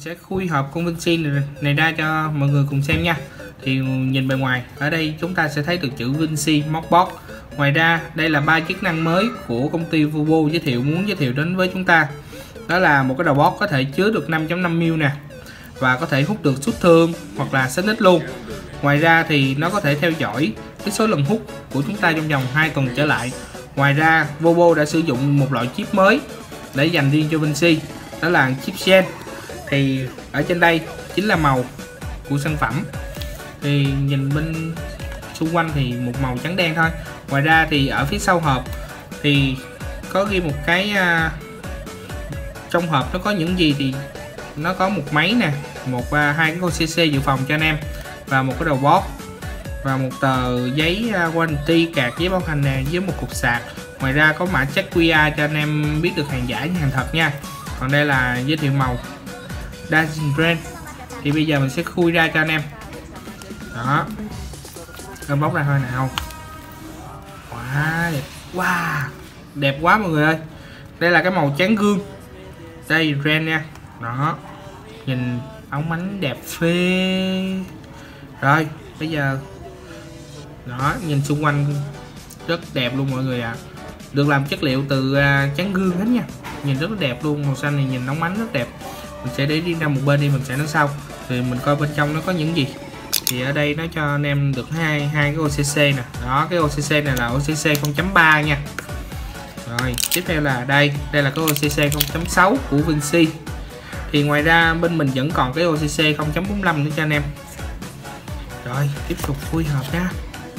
sẽ khui hộp con Vinci này ra cho mọi người cùng xem nha. Thì nhìn bề ngoài ở đây chúng ta sẽ thấy được chữ Vinci Mockbox. Ngoài ra đây là 3 chức năng mới của công ty Vovo muốn giới thiệu đến với chúng ta. Đó là một cái đầu box có thể chứa được 5.5mm nè, và có thể hút được xuất thương hoặc là xích nít luôn. Ngoài ra thì nó có thể theo dõi cái số lần hút của chúng ta trong vòng 2 tuần trở lại. Ngoài ra Vovo đã sử dụng một loại chip mới để dành riêng cho Vinci, đó là chip Gen. Thì ở trên đây chính là màu của sản phẩm. Thì nhìn bên xung quanh thì một màu trắng đen thôi. Ngoài ra thì ở phía sau hộp thì có ghi một cái trong hộp nó có những gì, thì nó có một máy nè, hai cái con CC dự phòng cho anh em, và một cái đầu box, và một tờ giấy warranty card, giấy bảo hành nè, với một cục sạc. Ngoài ra có mã check QR cho anh em biết được hàng giả như hàng thật nha. Còn đây là giới thiệu màu Dazzling Brand. Thì bây giờ mình sẽ khui ra cho anh em. Đó, con bóc ra thôi nào. Wow, đẹp. Wow, đẹp quá mọi người ơi. Đây là cái màu trắng gương. Đây Brand nha. Đó, nhìn ống ánh đẹp phê. Rồi bây giờ đó, nhìn xung quanh rất đẹp luôn mọi người ạ. Được làm chất liệu từ trắng gương hết nha, nhìn rất là đẹp luôn. Màu xanh này nhìn ống ánh rất đẹp. Mình sẽ để riêng ra một bên đi, mình sẽ nói sau. Thì mình coi bên trong nó có những gì. Thì ở đây nó cho anh em được hai cái OCC nè. Đó, cái OCC này là OCC 0.3 nha. Rồi tiếp theo là đây là cái OCC 0.6 của Vinci. Thì ngoài ra bên mình vẫn còn cái OCC 0.45 nữa cho anh em. Rồi tiếp tục khui hộp nha.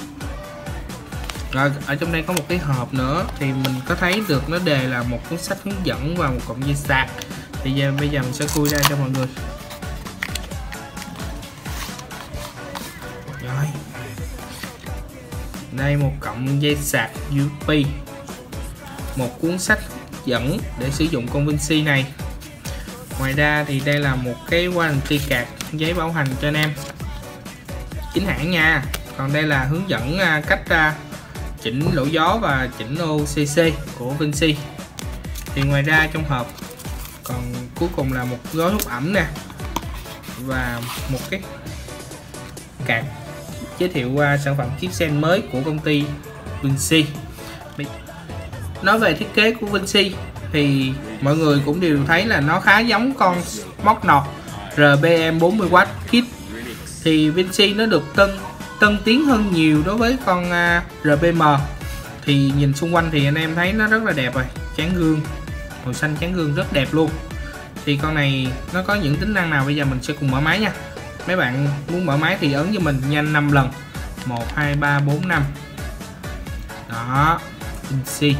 Rồi ở trong đây có một cái hộp nữa, thì mình có thấy được nó đề là một cuốn sách hướng dẫn và một cọng dây sạc. Thì bây giờ mình sẽ khui ra cho mọi người. Rồi đây một cọng dây sạc USB, một cuốn sách dẫn để sử dụng con Vinci này. Ngoài ra thì đây là một cái warranty card, giấy bảo hành cho anh em, chính hãng nha. Còn đây là hướng dẫn cách chỉnh lỗ gió và chỉnh OCC của Vinci. Thì ngoài ra trong hộp còn cuối cùng là một gói hút ẩm nè, và một cái card giới thiệu sản phẩm chiếc Gen mới của công ty Vinci. Nói về thiết kế của Vinci thì mọi người cũng đều thấy là nó khá giống con móc nọt RBM 40W kit. Thì Vinci nó được tân tiến hơn nhiều đối với con RBM. Thì nhìn xung quanh thì anh em thấy nó rất là đẹp rồi, tráng gương, màu xanh tráng gương rất đẹp luôn. Thì con này nó có những tính năng nào bây giờ mình sẽ cùng mở máy nha. Mấy bạn muốn mở máy thì ấn cho mình nhanh 5 lần, 1 2 3 4 5. Đó, Vinci.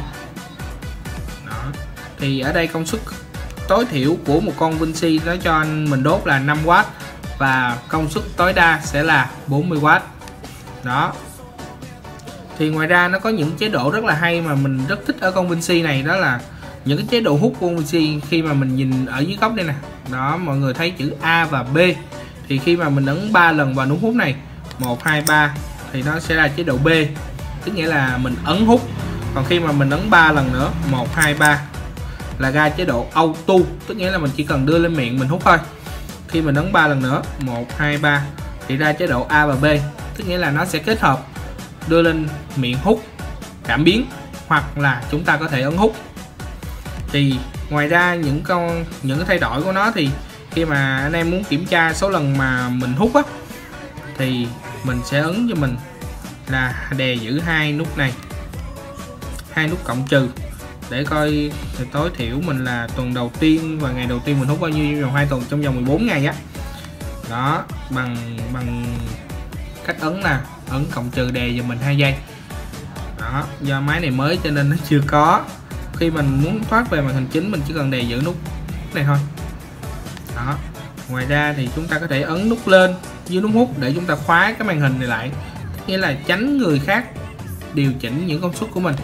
Đó. Thì ở đây công suất tối thiểu của một con Vinci nó cho anh mình đốt là 5W, và công suất tối đa sẽ là 40W. Đó. Thì ngoài ra nó có những chế độ rất là hay mà mình rất thích ở con Vinci này, đó là những cái chế độ hút của con Vinci. Khi mà mình nhìn ở dưới góc đây nè, đó mọi người thấy chữ A và B. Thì khi mà mình ấn 3 lần vào nút hút này, 1 2 3, thì nó sẽ là chế độ B, tức nghĩa là mình ấn hút. Còn khi mà mình ấn 3 lần nữa, 1 2 3, là ra chế độ auto, tức nghĩa là mình chỉ cần đưa lên miệng mình hút thôi. Khi mình ấn 3 lần nữa, 1 2 3, thì ra chế độ A và B, tức nghĩa là nó sẽ kết hợp đưa lên miệng hút, cảm biến, hoặc là chúng ta có thể ấn hút. Thì ngoài ra những cái thay đổi của nó, thì khi mà anh em muốn kiểm tra số lần mà mình hút á, thì mình sẽ ấn cho mình là đè giữ hai nút này, hai nút cộng trừ, để coi thì tối thiểu mình là tuần đầu tiên và ngày đầu tiên mình hút bao nhiêu trong 2 tuần, trong vòng 14 ngày á. Đó, bằng cách ấn là ấn cộng trừ đè giùm mình 2 giây. Đó, do máy này mới cho nên nó chưa có. Khi mình muốn thoát về màn hình chính, mình chỉ cần đè giữ nút này thôi. Đó. Ngoài ra thì chúng ta có thể ấn nút lên dưới nút hút để chúng ta khóa cái màn hình này lại, nghĩa là tránh người khác điều chỉnh những công suất của mình.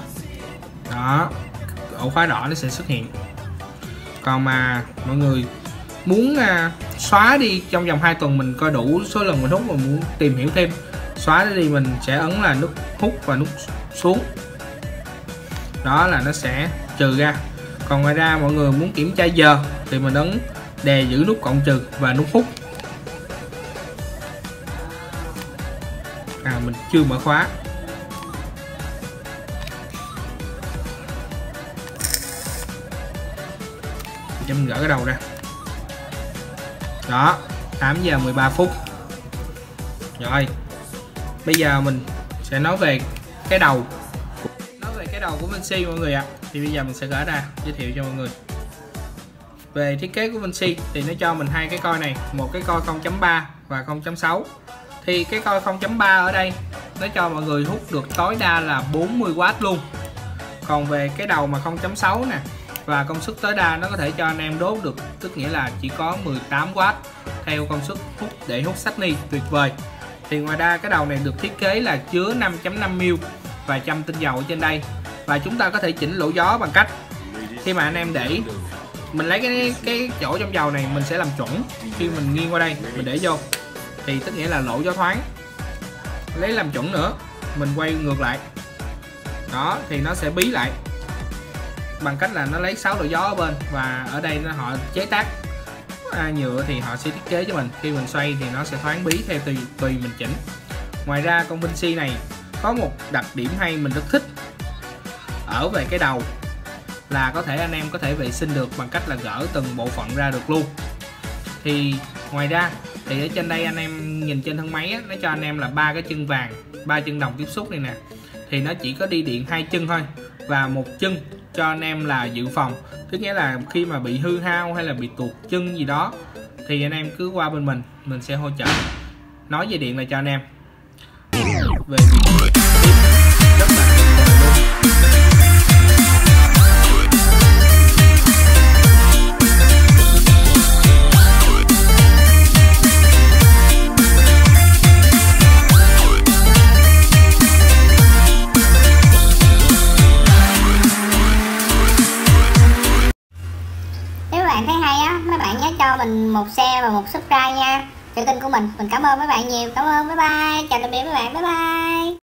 Đó, ổ khóa đỏ nó sẽ xuất hiện. Còn mà mọi người muốn xóa đi trong vòng 2 tuần mình coi đủ số lần mình hút, mà muốn tìm hiểu thêm, xóa đi, mình sẽ ấn là nút hút và nút xuống. Đó là nó sẽ trừ ra. Còn ngoài ra mọi người muốn kiểm tra giờ thì mình ấn đè giữ nút cộng trừ và nút hút. Mình chưa mở khóa. Để mình gỡ cái đầu ra. Đó, 8 giờ 13 phút. Rồi, bây giờ mình sẽ nói về cái đầu. Nói về cái đầu của Vinci mọi người ạ. Thì bây giờ mình sẽ gỡ ra giới thiệu cho mọi người. Về thiết kế của Vinci thì nó cho mình hai cái coi này, một cái coi 0.3 và 0.6. Thì cái coi 0.3 ở đây nó cho mọi người hút được tối đa là 40W luôn. Còn về cái đầu mà 0.6 nè và công suất tối đa nó có thể cho anh em đốt được, tức nghĩa là chỉ có 18W theo công suất hút để hút sách ni, tuyệt vời. Thì ngoài ra cái đầu này được thiết kế là chứa 5.5mm và châm tinh dầu ở trên đây. Và chúng ta có thể chỉnh lỗ gió bằng cách khi mà anh em để mình lấy cái chỗ trong dầu này, mình sẽ làm chuẩn. Khi mình nghiêng qua đây mình để vô thì tức nghĩa là lỗ gió thoáng. Lấy làm chuẩn nữa, mình quay ngược lại đó thì nó sẽ bí lại bằng cách là nó lấy 6 lỗ gió ở bên, và ở đây họ chế tác nhựa thì họ sẽ thiết kế cho mình, khi mình xoay thì nó sẽ thoáng bí theo tùy mình chỉnh. Ngoài ra con Vinci này có một đặc điểm hay mình rất thích ở về cái đầu là có thể anh em có thể vệ sinh được bằng cách là gỡ từng bộ phận ra được luôn. Thì ngoài ra thì ở trên đây anh em nhìn trên thân máy á, nó cho anh em là 3 cái chân vàng, 3 chân đồng tiếp xúc này nè. Thì nó chỉ có đi điện 2 chân thôi, và một chân cho anh em là dự phòng, tức nghĩa là khi mà bị hư hao hay là bị tuột chân gì đó thì anh em cứ qua bên mình sẽ hỗ trợ. Nói về điện là cho anh em về việc rất là tuyệt vời luôn. Nếu các bạn thấy hay á, mấy bạn nhớ cho mình một share và một subscribe nha cho kênh của mình. Mình cảm ơn mấy bạn nhiều. Cảm ơn, bye bye. Chào tạm biệt mấy bạn, bye bye.